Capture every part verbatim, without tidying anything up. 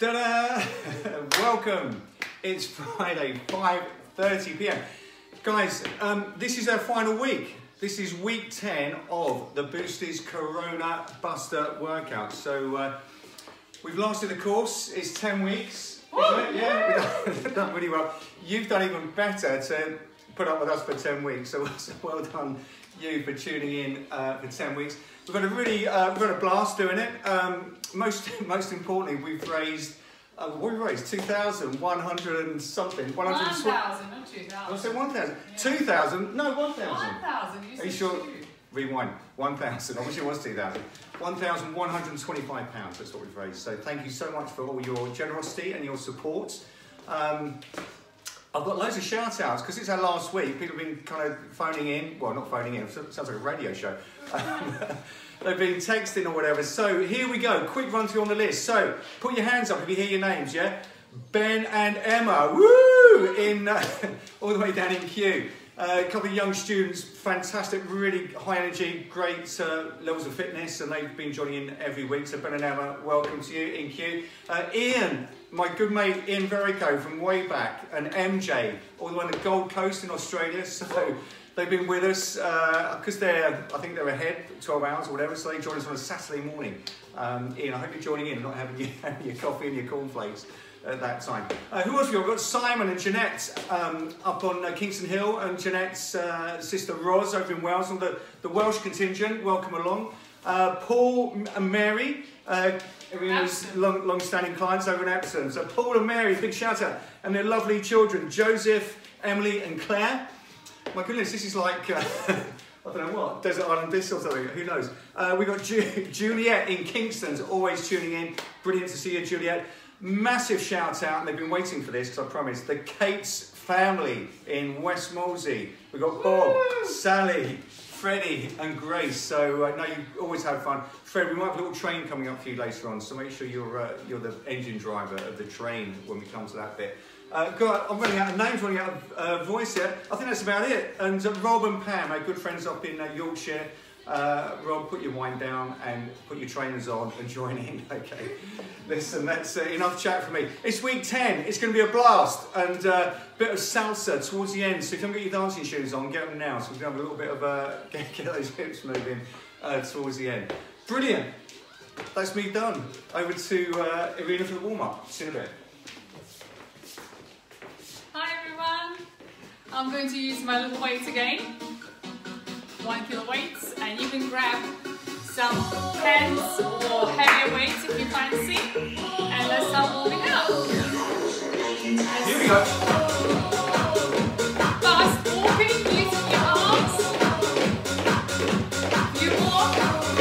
Ta-da! Welcome. It's Friday, five thirty p m Guys, um, this is our final week. This is week ten of the Boosters Corona Buster workout. So uh, we've lasted the course. It's ten weeks. Isn't it? Yeah, we've done really well. You've done even better to put up with us for ten weeks. So well done you for tuning in uh, for ten weeks. We've got a really, uh, we've got a blast doing it. Um, most, most importantly, we've raised, uh, what have we raised? two thousand one hundred and something. one thousand, not two thousand. I said one thousand. Yeah. two thousand? No, one thousand. one thousand, you said Are you sure? two. Rewind. one thousand. I wish it was two thousand. one thousand one hundred and twenty-five pounds, that's what we've raised. So thank you so much for all your generosity and your support. Um, I've got loads of shout outs because it's our last week. People have been kind of phoning in. Well, not phoning in, it sounds like a radio show. Um, they've been texting or whatever. So here we go. Quick run through on the list. So put your hands up if you hear your names, yeah? Ben and Emma, woo! In, uh, all the way down in Kew. Uh, a couple of young students, fantastic, really high energy, great uh, levels of fitness, and they've been joining in every week. So Ben and Emma, welcome to you in Kew. Uh, Ian, my good mate Ian Verico from way back, and M J, all the way on the Gold Coast in Australia. So they've been with us because uh, they're, I think they're ahead, twelve hours or whatever. So they joined us on a Saturday morning. Um, Ian, I hope you're joining in and not having your, having your coffee and your cornflakes at that time. Uh, who else have we got? We've got Simon and Jeanette um, up on uh, Kingston Hill, and Jeanette's uh, sister Roz over in Wales on the, the Welsh contingent. Welcome along. Uh, Paul and Mary, uh, Irina's long, long-standing clients over in Epsom. So Paul and Mary, big shout out. And their lovely children, Joseph, Emily and Claire. My goodness, this is like, uh, I don't know what, Desert Island Disc or something, who knows. Uh, we've got Ju Juliet in Kingston's always tuning in. Brilliant to see you, Juliet. Massive shout out, and they've been waiting for this because I promised. The Cates family in West Molesey. We've got Bob, Woo! Sally, Freddie and Grace. So I uh, know you always have fun. Fred, we might have a little train coming up for you later on, so make sure you're, uh, you're the engine driver of the train when we come to that bit. Uh, God, I'm running out of names, running out of uh, voice here. I think that's about it. And uh, Rob and Pam, our good friends up in uh, Yorkshire. Uh, Rob, put your wine down and put your trainers on and join in, okay? Listen, that's uh, enough chat for me. It's week ten, it's going to be a blast, and a uh, bit of salsa towards the end, so if you haven't got your dancing shoes on, get them now, so we're going to have a little bit of, uh, get, get those hips moving uh, towards the end. Brilliant, that's me done. Over to uh, Irina for the warm-up. See you in a bit. Hi everyone, I'm going to use my little weights again. One kilo weights, and you can grab some pens or heavier weights if you fancy, and let's start warming up. Let's Here we go. Fast walking using your arms. You walk.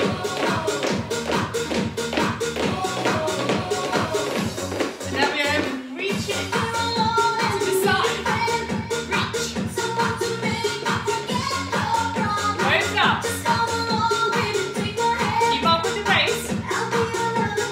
And now we are reaching to the side. Reach. Raise up. Keep up with the pace.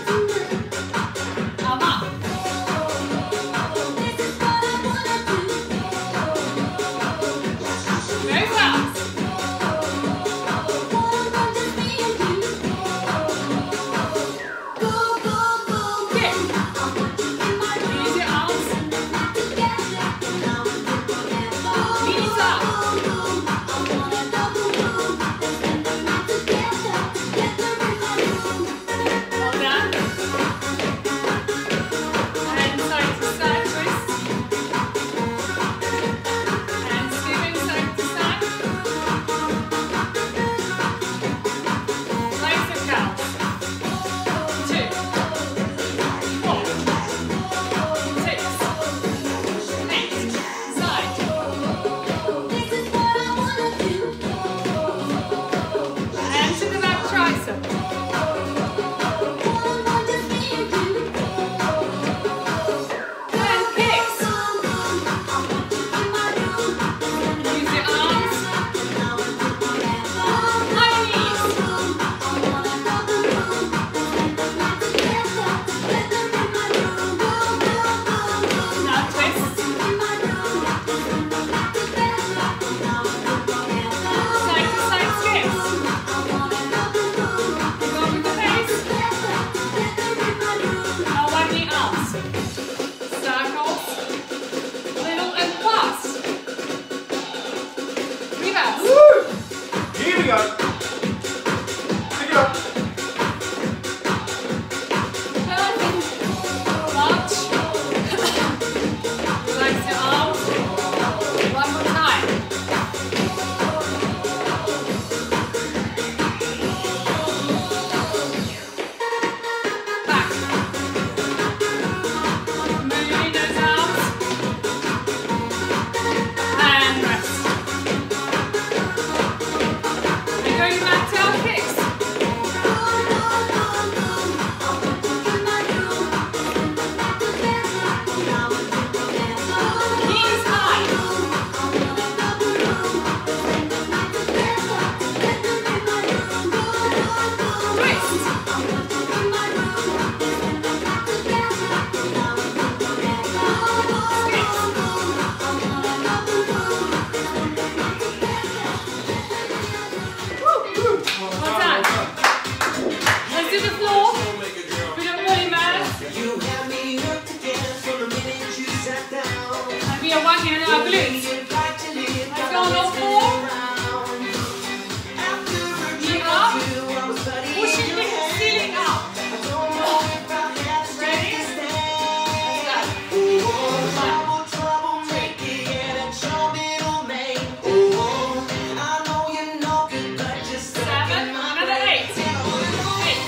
Put your body mass. And we are working on our glutes. Let's go on all four. Knee up. Pushing the ceiling up. Ready? Let's go. One, two, seven, another eight. Eight.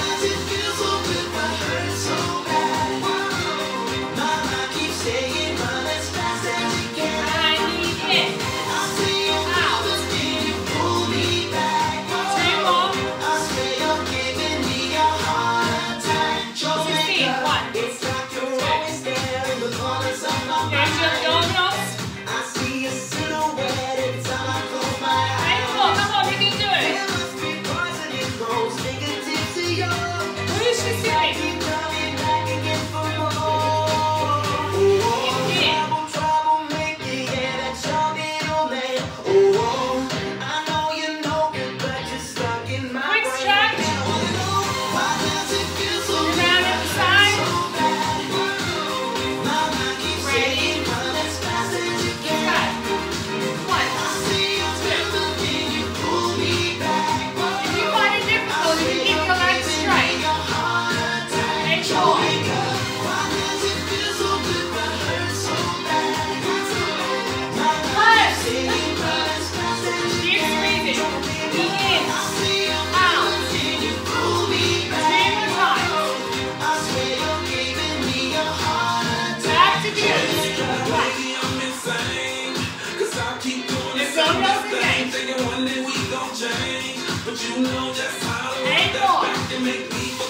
And knee in. Out. Two more. Sixteen. One. Two. There's your dominoes. Eight more. Come on, you can do it. Push the ceiling. Quick stretch. Around at the side. Ready. Okay. One, two. If you find it difficult, you can keep your legs straight. Eight more. Push. Keep squeezing. Knee in. Out. Two more times. Back to glutes. Right. Let's go roll again. Eight more.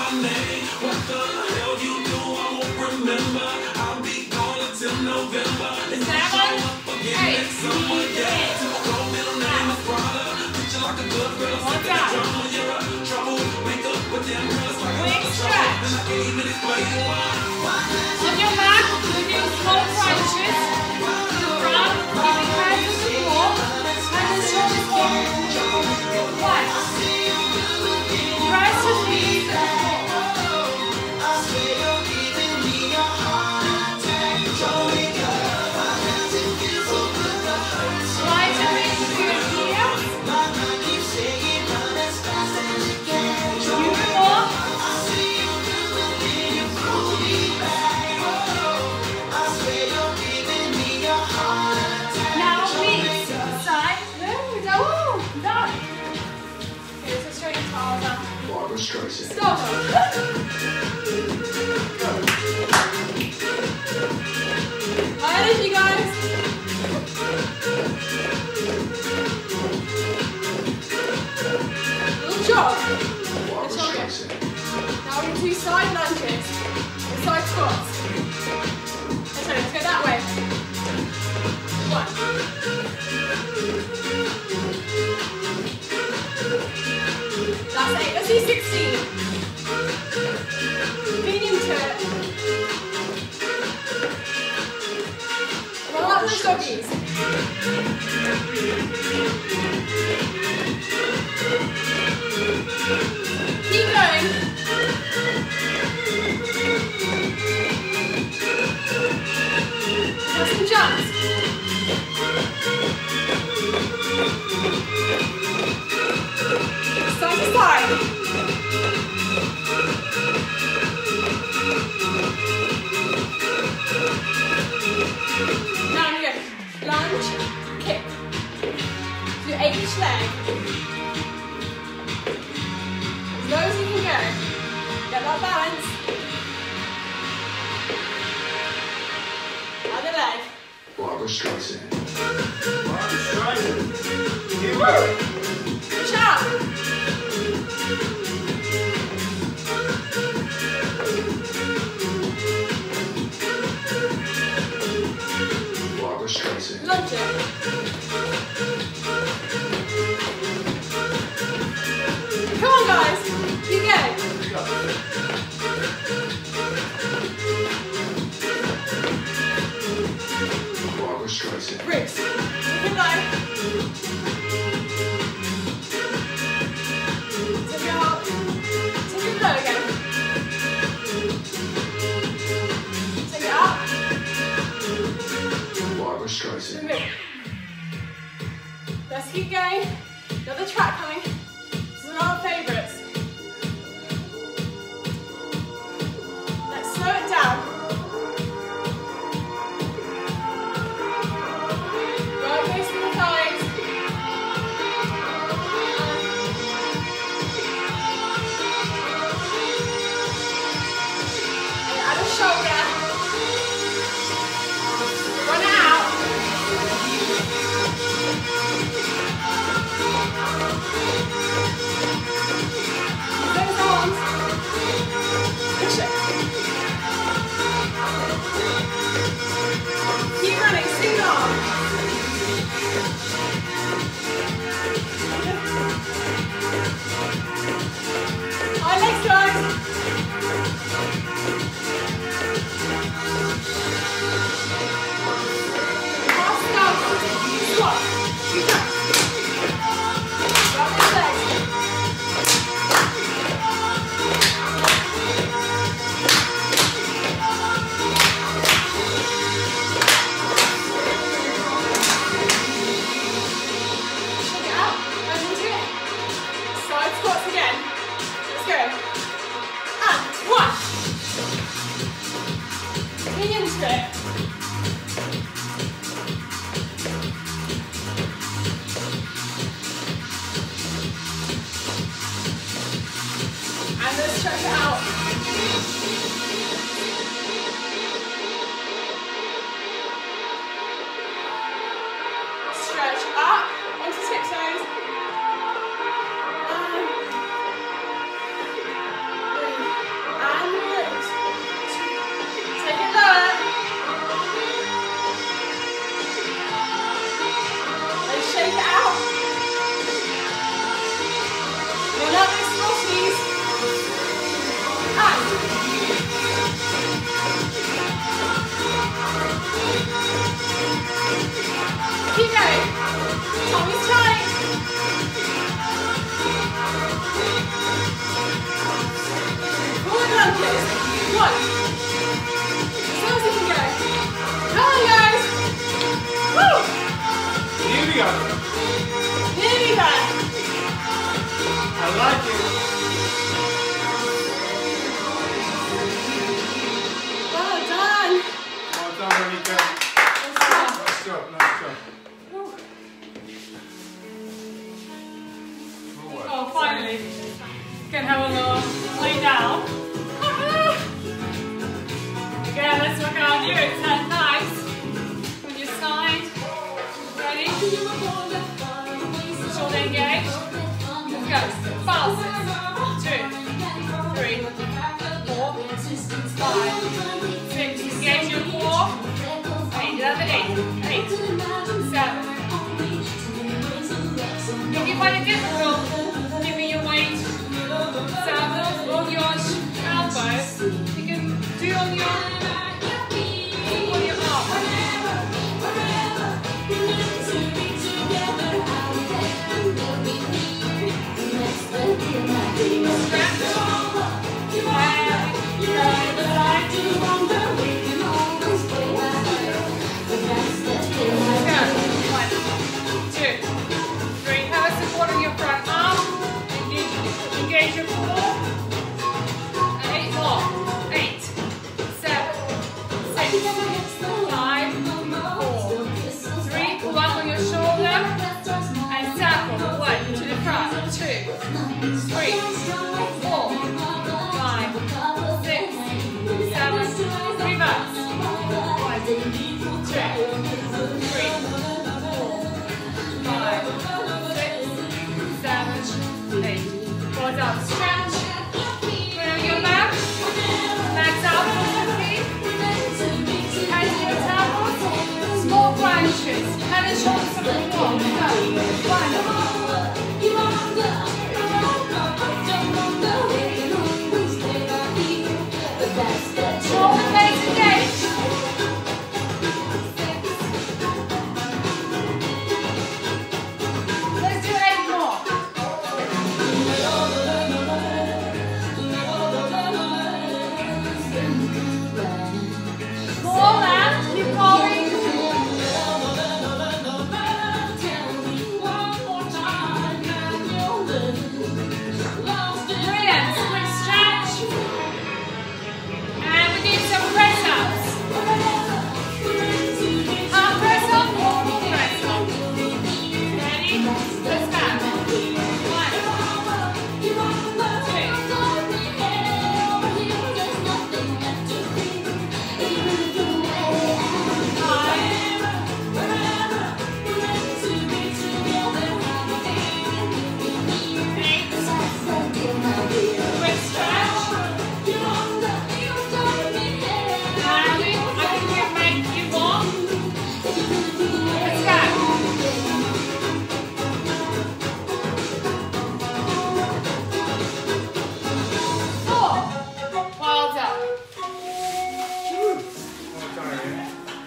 Seven. Eight. One time. Quick stretch. On your mat, we're doing small crunches. Front, keeping hands on the floor. Hands and shoulders forward. One. Press your knees to the floor. Try to reach to your heels. Two more. Now knees to the side. There we go. Woo, done. Okay, let's straighten your arms up. Barbara Streisand. Stop. High energy, guys. Little jog. Barbara Let's jog it. Streisand. Now we're going to do side lunges. And side squats. Let's go, let's go that way. One. That's eight. Let's do sixteen. Lean into it. Roll out those doggies. Keep going. Have some jumps. Side to side. Now you go lunge, kick. Do eight each leg. As low as you can go. Get that balance. Other leg. Barbara Streisand. Barbara Streisand. Keep going. Push up. Barbara Streisand. Lunge it. Come on, guys. Keep going. Barbara Streisand. Ribs. Keep low. it. And then stretch it out. Stretch up onto tiptoes. And breathe. And release. Take it lower. Then shake it out. Roll out those squashies. And keep going. Tommy's tight. Forward lunges. One. As long as you can go. Come on, guys. Woo! Here we go. Nearly there. I like it. Well done. Well done, Monica. Nice job, nice job. Forward. Oh, finally. Can have a little lay down. Again, let's work on you. Turn nice. On your side. Ready? Shoulder engage. Let's go. Fast. Two, three, four, five, six. Engage your core. Eight. Another eight. Eight. Seven. If you find it difficult, give me your weight. Sandals on your elbows. You can do on your on your arm. Stretch. Engage your core. Eight more. Eight. Seven. Six. Five. Four. Three. Pull up on your shoulder. And circle. One. To the front. Two. Three. Four. Five. Six. Seven. Reverse. One. Two. Three. Four. Five. Six. Seven. Eight. Well done. Stretch. Bring on your back. Legs out on your feet. Hands to your temples. Small crunches. Head and shoulders up the wall. Go. One. Shoulder blades engage. Let's do eight more. More left, keep going. Brilliant, quick stretch. And we need some press ups. Half press up, full press up. Ready? Let's go. One, two, quick stretch. And I think we make you more. Let's go. Four. Well done. Well done, Ian.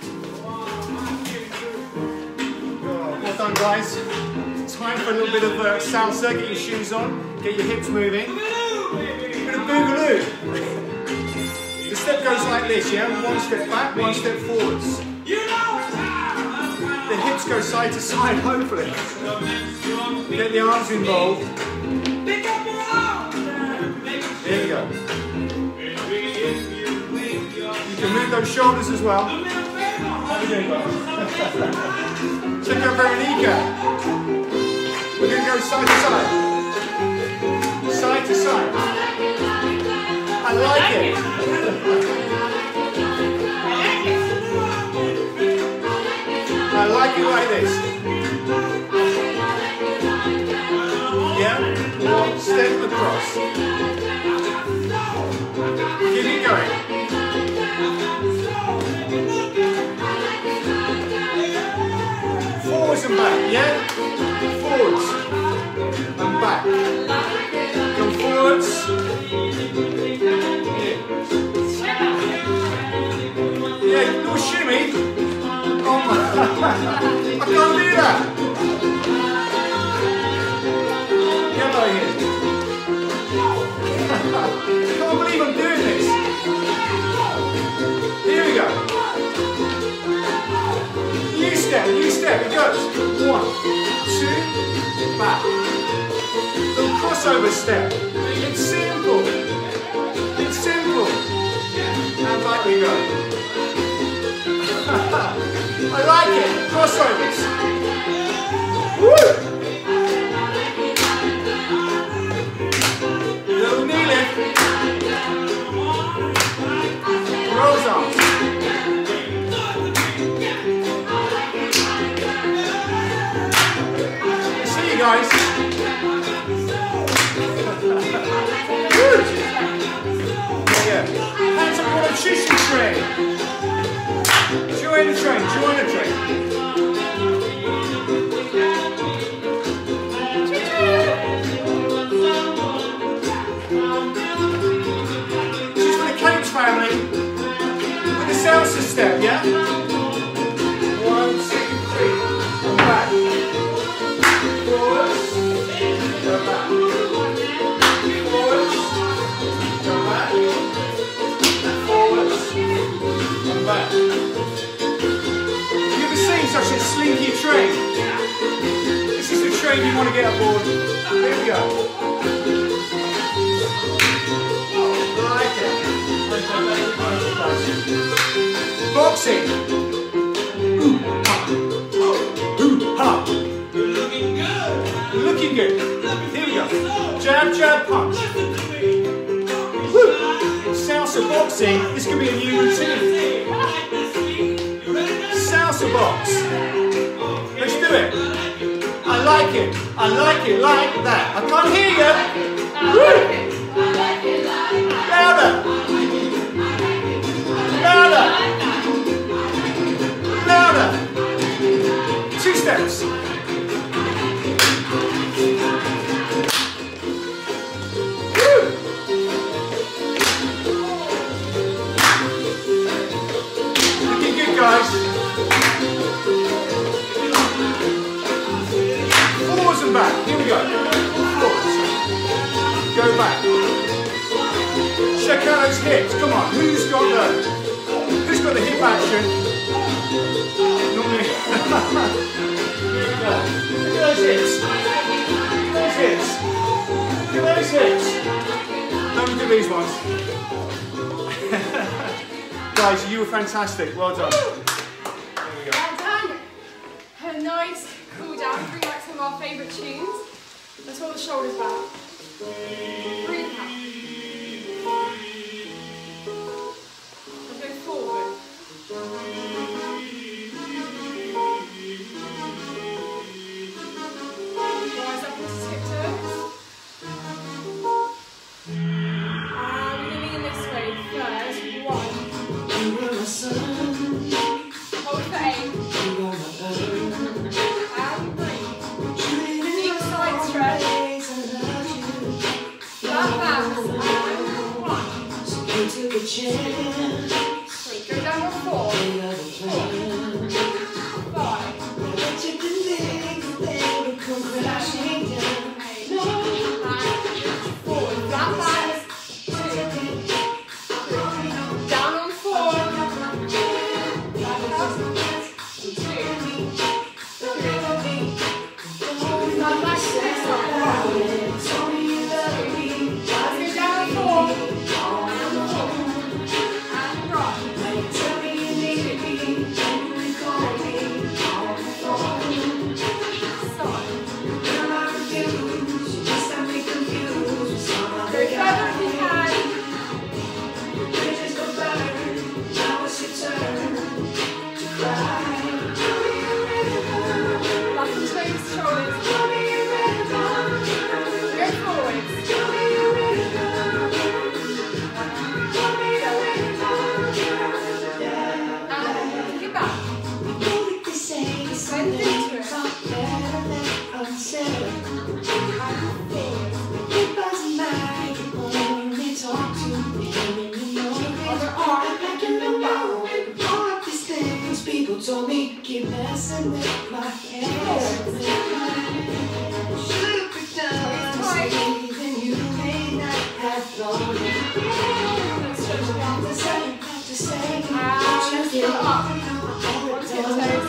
Oh, well done, guys. Time for a little bit of uh, salsa. Get your shoes on. Get your hips moving. A bit of boogaloo. The step goes like this, yeah? One step back, one step forwards. The hips go side to side, hopefully. Get the arms involved. There we go. You You can move those shoulders as well. How are we doing, guys? Check out Veronica. We're going to go side to side. Side to side. I like it. I like it like this. Yeah? One step across. Keep it going. Forwards and back, yeah? Forwards and back. Come forwards. Yeah, yeah, little shimmy. Oh my, I can't do that. Get over here. I can't believe I'm doing this. Here we go. New step, new step, it goes. One, two, back. Little crossover step. It's simple. It's simple. And back we go. I like it. Crossovers. Woo! Little knee lift. Rolls on. See you guys. Good. Yeah. Hands up on a nutrition tray. Join the train, join the train. This is for the Cakes family with the salsa step, yeah? One, two, three, and back. Forwards, go back. Forwards, go back. Forwards, and back. Such a slinky train. This is the train you want to get aboard. Here we go. Like it. Boxing. Ooh, ha. Ooh, ha. Looking good. Looking good. Here we go. Jab, jab, punch. Woo. Salsa boxing. This could be a new routine. Salsa box. Let's do it. I like it. I like it like that. I can't hear you. Woo. Louder. Louder. Louder. Two steps. Woo. Looking good, guys. Forwards and back. Here we go. Forwards. Go back. Check out those hips. Come on. Who's got the Who's got the hip action? Normally. Here we go. Look at those hips. Look at those hips. Look at those hips. Don't look at these ones. Guys, you were fantastic. Well done. There we go. Well done. A nice cool down. Bring back some of our favourite tunes. Let's roll the shoulders back. Breathe out. Let's go forward. Rise up into tiptoes. And we're going to lean this way first. One. Hold for eight. And breathe. Deep side stretch. Flat back. And one. Three. Go down on four. Four. Five. Six. Seven. Eight. And forward. Flat back. Two. Three. Down on four. Back up. Two. Three. Flat back. Six. One. Let's go down on four. And rock. And told me keep messing with my head. Should've picked up me, then you may not have thought it. Not to say, not to say, And just up. up. Onto your toes.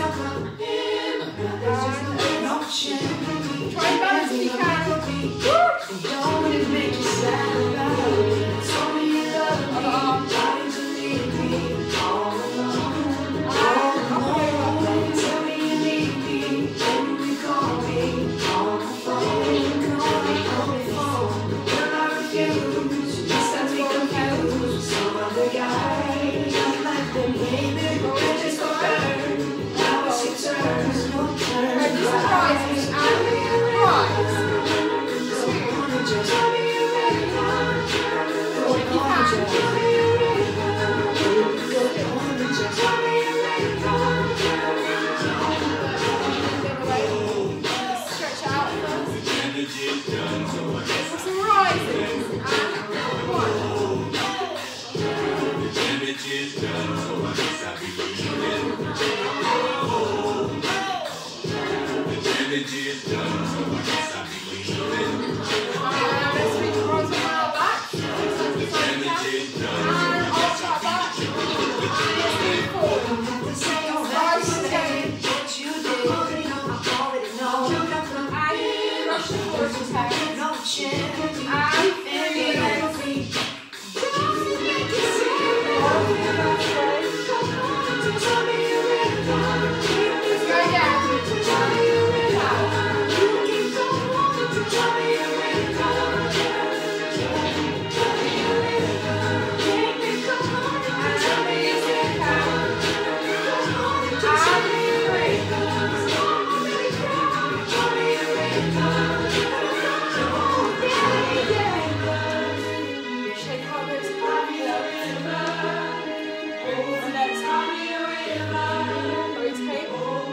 No chance. Try and balance if you can. Don't it make you sad about it? Told me you love me, why did you leave me all alone? All alone. Tell me you need me, when you call me on the phone. Call me on the phone. When I refuse, you send me confused with some other guy. Not like them, baby, they're just a bird. Now it's your turn, no turn. Right, this is rising and rise. Just tell me you're ready now. Go on, just tell me you're ready now. Go on, just tell me you're ready now. Stretch out first. For some rising and one. And let's reach across the wall back. And I'll start back. And let's move forward. Rise again. What you did, I already know. And rush forward to ten. No chance. And three legs. Tell me you're ready now. Let's go again. Tell me you're ready now. You keep going. Tell me you're ready now. Tell me you're ready now. Make me come on. Tell me you're ready now. Tell me you're ready now. Tell me you're ready now. Shake out those palms. And let's rotate.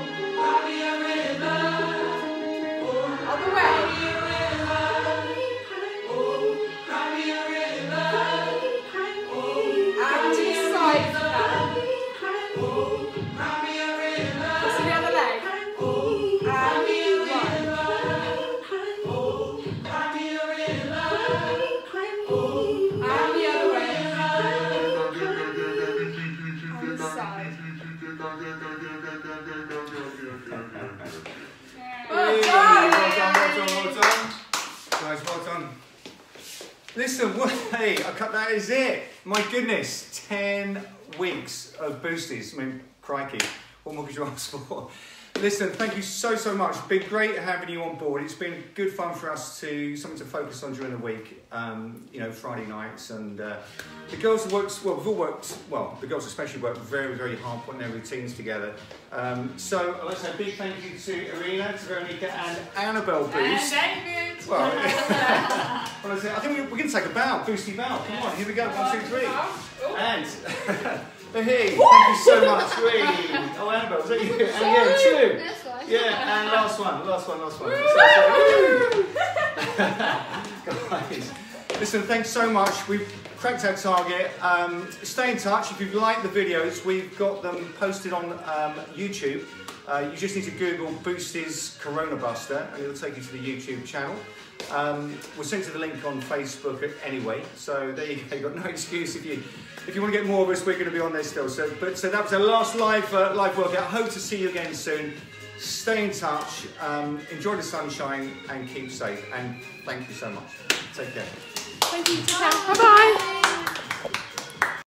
Other way. And to the side if you can. To the other leg. And one. And the other way. And the side. Well Hey, done. well done, well done, well done. Guys, well done. Listen, what, hey, I cut, that is it. My goodness, ten weeks of boosties. I mean, crikey, what more could you ask for? Listen, thank you so, so much. It's been great having you on board. It's been good fun for us to, something to focus on during the week, um, you know, Friday nights. And uh, the girls have worked, well, we've all worked, well, the girls especially worked very, very hard putting their routines together. Um, so I'd like to say a big thank you to Irina, to Veronica and Annabelle Boost. And David. Well, well, I say- I think we're, we're going to take a bow, boosty bow. Come on, here we go, one, two, three. And, hey, thank you so much. Three. Oh, Annabelle, is that you? And yeah, two. That's fine. Yeah, and last one, last one, last one. So, so, guys, listen, thanks so much. We've cracked our target. Um, stay in touch. If you've liked the videos, we've got them posted on um, YouTube. Uh, you just need to Google Boosties Corona Buster and it'll take you to the YouTube channel. Um, we'll send you the link on Facebook anyway, so there you go. You've got no excuse if you if you want to get more of us. We're going to be on there still. So, but so that was our last live uh, live workout. Hope to see you again soon. Stay in touch. Um, enjoy the sunshine and keep safe. And thank you so much. Take care. Thank you. Bye bye.